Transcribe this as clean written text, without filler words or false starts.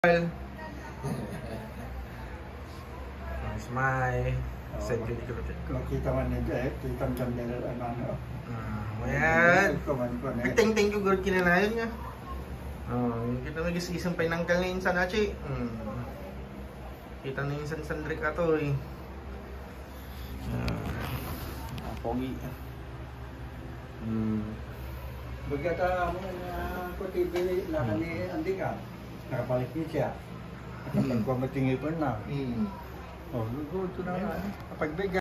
Smile. Send ko dito. Kalau kita mana je, kita macam jalan mana. Ayan. Thank you God kinanayon niya. Kita nag-isang pinangkal na insan achi. Kita na insan sandrik ato eh. Pogi. Berkata aku TV lah ni Andika. Nakabalik ni siya. Kapag ko matingin pa na. Oh, lugo ito na. Kapag